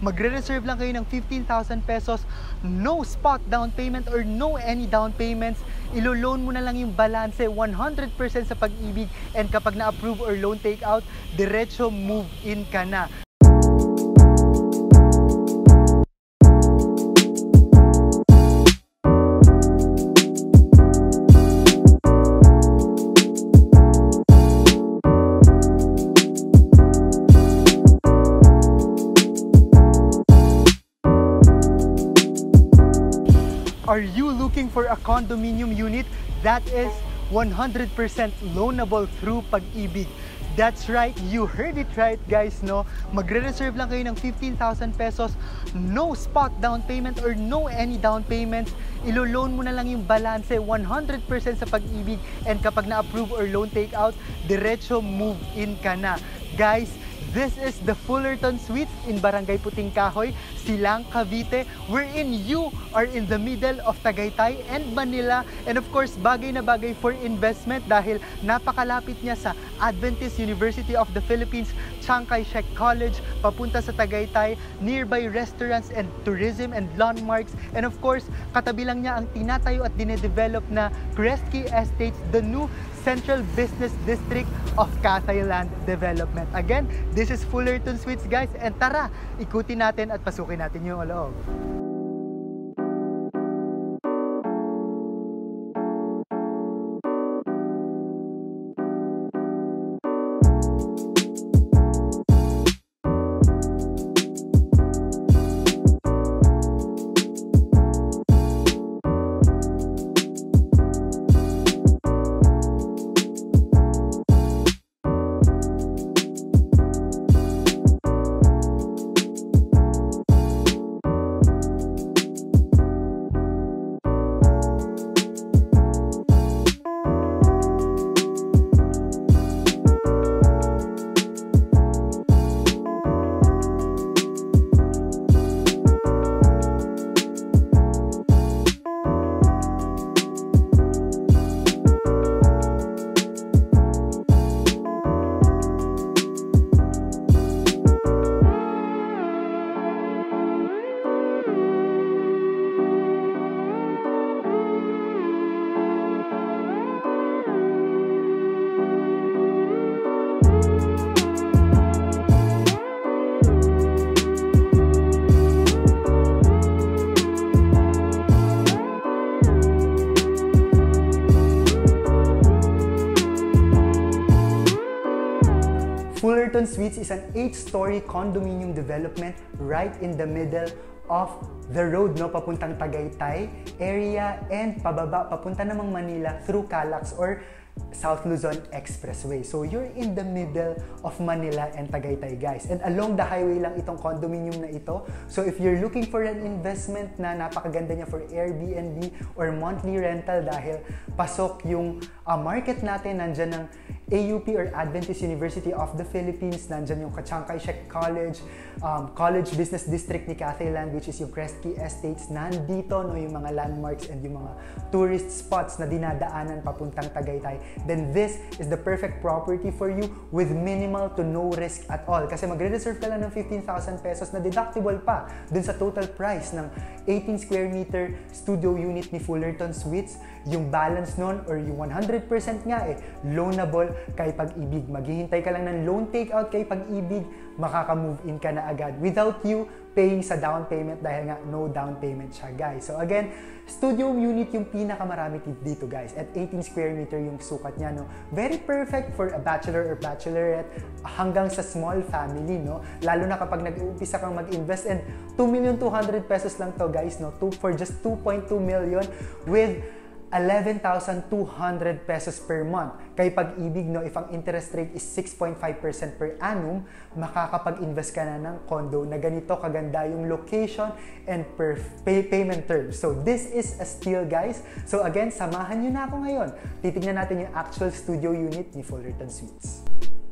magre-reserve lang kayo ng 15,000 pesos, no spot down payment or no any down payments. Ilo-loan mo na lang yung balance 100% sa Pag-Ibig, and kapag na-approve or loan take out, diretso move in ka na. Are you looking for a condominium unit that is 100% loanable through Pag-Ibig? That's right, you heard it right guys, no? Magre-reserve lang kayo ng 15,000 pesos, no spot down payment or no any down payments. Ilo-loan mo na lang yung balance 100% sa Pag-Ibig, and kapag na-approve or loan take out, diretso move in ka na. Guys, this is the Fullerton Suites in Barangay Puting Kahoy, Silang, Cavite, wherein you are in the middle of Tagaytay and Manila. And of course, bagay na bagay for investment dahil napakalapit niya sa Adventist University of the Philippines, Chiang Kai-shek College, papunta sa Tagaytay, nearby restaurants and tourism and landmarks. And of course, katabi lang niya ang tinatayo at dinedevelop na Geekers Estates, the new Central Business District of Cathay Land Development. Again, this is Fullerton Suites guys, and tara, ikutin natin at pasukin natin yung loob. Fullerton Suites is an 8-story condominium development right in the middle of the road, no, papuntang Tagaytay area and pababa papunta namang Manila through Calax or South Luzon Expressway. So you're in the middle of Manila and Tagaytay guys, and along the highway lang itong condominium na ito. So if you're looking for an investment na napakaganda niya for Airbnb or monthly rental dahil pasok yung market natin, nandyan ng AUP or Adventist University of the Philippines, nandyan yung Chiang Kai-shek College, College Business District ni Cathay Land, which is yung Geekers Estates, nandito no, yung mga landmarks and yung mga tourist spots na dinadaanan papuntang Tagaytay, then this is the perfect property for you with minimal to no risk at all. Kasi magre-reserve ka lang ng 15,000 pesos na deductible pa dun sa total price ng 18 square meter studio unit ni Fullerton Suites. Yung balance nun or yung 100% nga loanable kay Pag-Ibig. Maghihintay ka lang ng loan takeout kay Pag-Ibig, makaka-move in ka na agad without you paying sa down payment dahil nga no down payment siya guys. So again, studio unit yung pinakamarami dito guys, at 18 square meter yung sukat niya, no. Very perfect for a bachelor or bachelorette hanggang sa small family, no. Lalo na kapag nag-uumpisa kang mag-invest, and 2,200,000 pesos lang to guys, no, for just 2.2 million with 11,200 pesos per month. Kay Pag-Ibig, no, if ang interest rate is 6.5% per annum, makakapag-invest ka na ng condo na ganito kaganda yung location and per payment terms. So this is a steal guys. So again, samahan nyo na ako ngayon. Titignan natin yung actual studio unit ni Fullerton Suites.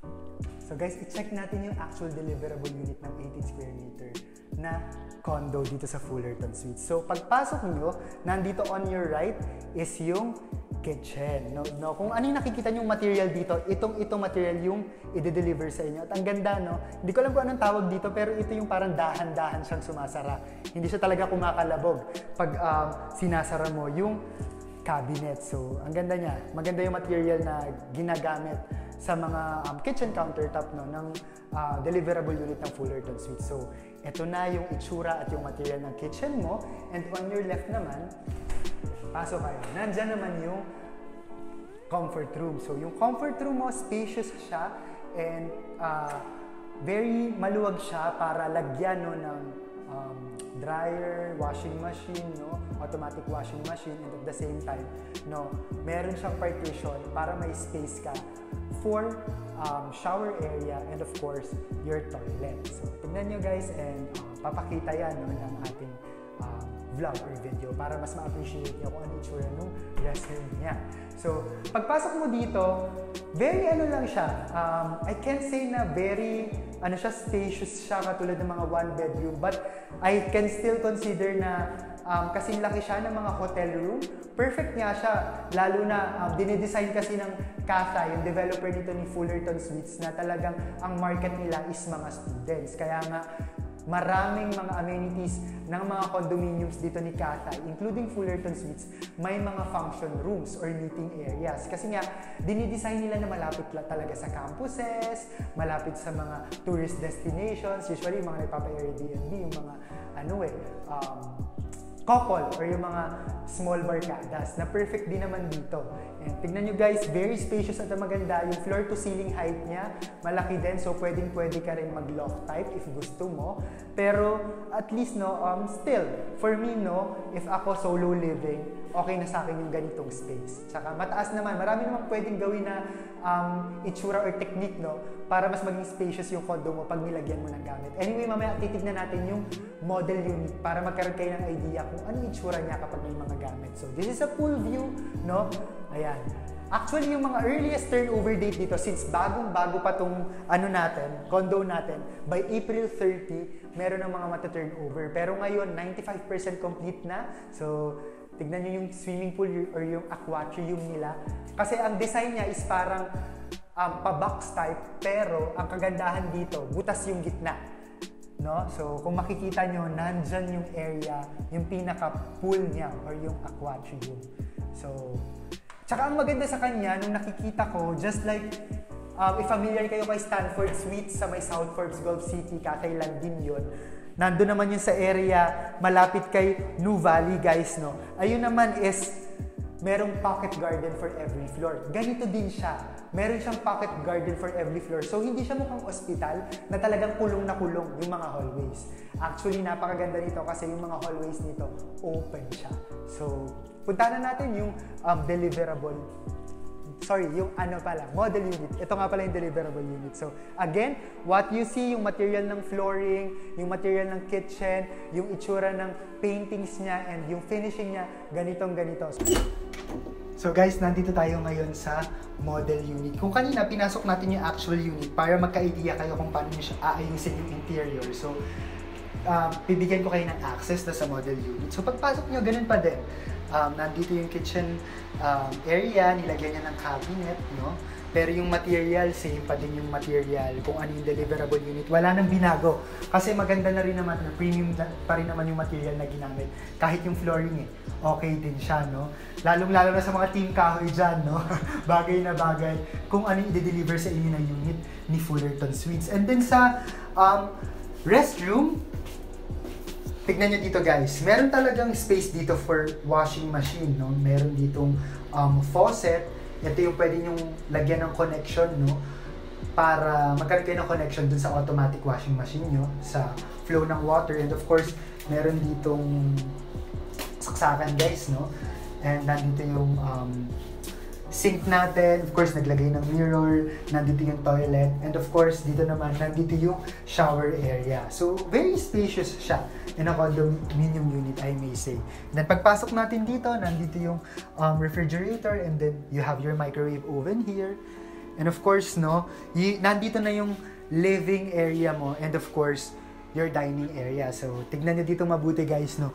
So guys, i-check natin yung actual deliverable unit ng 18 square meter na condo dito sa Fullerton Suites. So pagpasok nyo, nandito on your right is yung kitchen. No? Kung ano yung nakikita nyo material dito, itong material yung i-deliver sa inyo. At ang ganda, no? Hindi ko alam kung anong tawag dito, pero ito yung parang dahan-dahan siyang sumasara. Hindi siya talaga kumakalabog pag sinasara mo yung cabinet. So, ang ganda niya. Maganda yung material na ginagamit sa mga kitchen countertop, no, ng deliverable unit ng Fullerton Suites. So, ito na yung itsura at yung material ng kitchen mo. And on your left naman, pasok kayo. Nandyan naman yung comfort room. So, yung comfort room mo, spacious siya and very maluwag siya para lagyan, no, ng dryer, washing machine, no, automatic washing machine, and at the same time, no, meron siyang partition para may space ka for shower area and of course your toilet. So, tignan nyo guys, and papakita yan, no, ng ating vlog or video para mas ma-appreciate nyo kung ano yung itsura ng restroom niya. So, pagpasok mo dito, very ano lang siya, I can't say na very spacious siya katulad ng mga one bedroom, but I can still consider na kasing laki siya ng mga hotel room. Perfect nga siya, lalo na dinidesign kasi ng Casa, yung developer nito ni Fullerton Suites, na talagang ang market nila is mga students. Kaya nga, maraming mga amenities ng mga condominiums dito ni Cavite, including Fullerton Suites, may mga function rooms or meeting areas. Kasi nga, dinidesign nila na malapit talaga sa campuses, malapit sa mga tourist destinations, usually yung mga nagpapa-Airbnb, yung mga couple or yung mga small barcadas na perfect din naman dito. And tignan nyo guys, very spacious at maganda. Yung floor to ceiling height niya, malaki din. So pwede ka rin mag-loft type if gusto mo. Pero at least, no, still, for me, no, if ako solo living, okay na sa akin yung ganitong space. Tsaka mataas naman, marami naman pwedeng gawin na itsura or technique, no, para mas maging spacious yung condo mo pag nilagyan mo ng gamit. Anyway, mamaya titignan natin yung model unit para magkaroon kayo ng idea kung ano yung itsura niya kapag may mga gamit. So, this is a full view, no? Ayan. Actually, yung mga earliest turnover date dito, since bagong-bago pa tong condo natin, by April 30, meron ng mga mata-turnover. Pero ngayon, 95% complete na. So, tignan nyo yung swimming pool or yung aquarium nila. Kasi ang design niya is parang pa-box type, pero ang kagandahan dito, butas yung gitna. No? So, kung makikita nyo, nandyan yung area, yung pinaka-pool niya or yung aquarium. So, tsaka ang maganda sa kanya, nung nakikita ko, just like, if familiar kayo kay Stanford Suites sa may South Forbes, Gulf City, Thailand din yun. Nandun naman yun sa area, malapit kay New Valley, guys, no? Ayun naman is, merong pocket garden for every floor. Ganito din siya. Meron siyang pocket garden for every floor. So, hindi siya mukhang ospital na talagang kulong na kulong yung mga hallways. Actually, napakaganda nito kasi yung mga hallways nito, open siya. So, punta na natin yung model unit. Ito nga pala yung deliverable unit. So, again, what you see, yung material ng flooring, yung material ng kitchen, yung itsura ng paintings niya, and yung finishing niya, ganitong-ganito. So guys, nandito tayo ngayon sa model unit. Kung kanina, pinasok natin yung actual unit para magka-idea kayo kung paano nyo siya aayusin yung interior. So, bibigyan ko kayo ng access na sa model unit. So, pagpasok nyo, ganun pa din. Nandito yung kitchen area, nilagyan niya ng cabinet, no? Pero yung material, same pa din yung material kung ano yung deliverable unit. Wala nang binago. Kasi maganda na rin naman, premium pa rin naman yung material na ginamit. Kahit yung flooring, okay din siya, no? Lalong-lalo na sa mga team kahoy dyan, no? Bagay na bagay kung ano yung i-deliver sa inyo na unit ni Fullerton Suites. And then sa restroom, tignan nyo dito guys, meron talagang space dito for washing machine, no? Meron ditong faucet. Ito yung pwede nyong lagyan ng connection, no? Para magkaroon kayo ng connection dun sa automatic washing machine nyo, sa flow ng water. And of course, meron ditong saksakan guys, no? And nandito yung sink natin. Of course, naglagay ng mirror. Nandito yung toilet. And of course, dito naman, nandito yung shower area. So, very spacious siya in a condominium unit, I may say. And then, pagpasok natin dito, nandito yung refrigerator. And then, you have your microwave oven here. And of course, no, nandito na yung living area mo. And of course, your dining area. So, tignan nyo dito mabuti guys, no.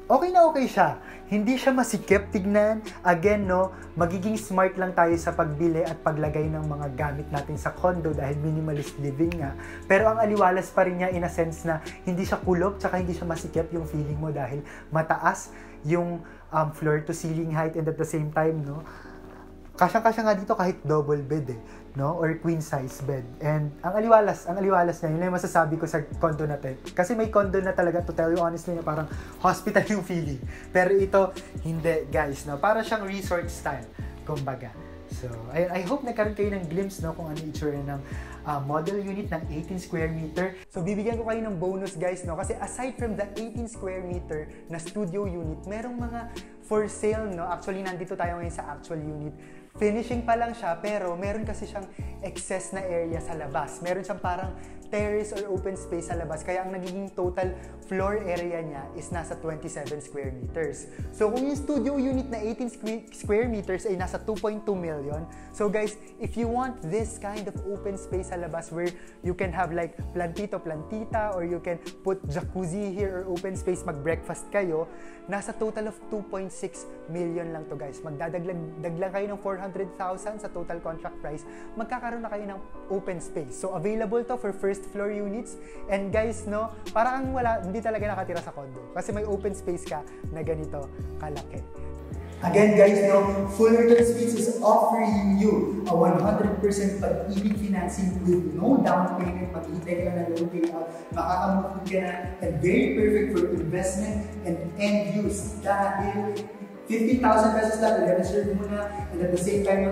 okay na okay siya. Hindi siya masikip tignan. Again, no, magiging smart lang tayo sa pagbili at paglagay ng mga gamit natin sa condo dahil minimalist living nga. Pero ang aliwalas pa rin niya in a sense na hindi siya kulog tsaka hindi siya masikip yung feeling mo dahil mataas yung floor to ceiling height and at the same time, no, kasyang-kasya nga dito kahit double bed no? Or queen size bed. And ang aliwalas niya, yun yung masasabi ko sa condo natin. Kasi may condo na talaga, to tell you honestly, na parang hospital yung feeling. Pero ito, hindi guys, no? Para siyang resort style, kumbaga. So, I hope nagkaroon kayo ng glimpse, no, kung ano yung itsura ng model unit ng 18 square meter. So, bibigyan ko kayo ng bonus guys, no? Kasi aside from the 18 square meter na studio unit, merong mga for sale, no? Actually, nandito tayo ngayon sa actual unit. Finishing pa lang siya, pero meron kasi siyang excess na area sa labas. Meron siyang parang terrace or open space sa labas. Kaya ang nagiging total floor area niya is nasa 27 square meters. So kung yung studio unit na 18 square meters ay nasa 2.2 million. So guys, if you want this kind of open space sa labas where you can have like plantito-plantita or you can put jacuzzi here or open space, mag-breakfast kayo, nasa total of 2.6 million lang to guys. Magdadaglag kayo ng 400,000 sa total contract price. Magkakaroon na kayo ng open space. So available to for first floor units. And guys, no, parang hindi talaga nakatira sa condo. Kasi may open space ka na ganito kalaki. Again guys, no, Fullerton Suites is offering you a 100% Pag-Ibig financing with no down payment. Mag-hintay ka na loan payout, makakamove ka na, and very perfect for investment and end use. Dahil 50,000 pesos lang, 11 serve mo na, and at the same time,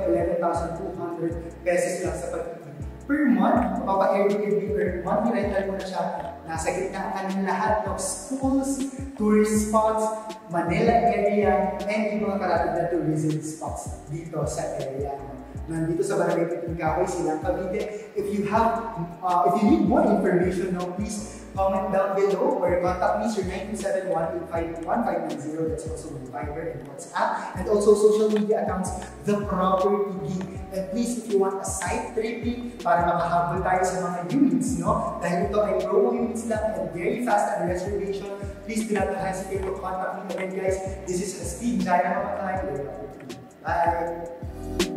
11,200 pesos lang sa Pag-Ibig. Per month, mapapa-Airbnb or monthly rental mo na siya. Nasa gitna ka ng lahat ng schools, tourist spots, Manila area, and yung mga karapit na tourism spots dito sa area. Nandito sa Barangay Kapoy, Silang, Cavite. If you need more information, no, please comment down below or contact me through 927-185-1590. That's also my Viber and WhatsApp. And also social media accounts, The Property Geek. And please, if you want a site tripping para makahabol tayo sa mga units, no? Dahil ito ay promo units lang and very fast and reservation, please do not hesitate to contact me again guys. This is Steve, Jireh, Mamaclay. Bye!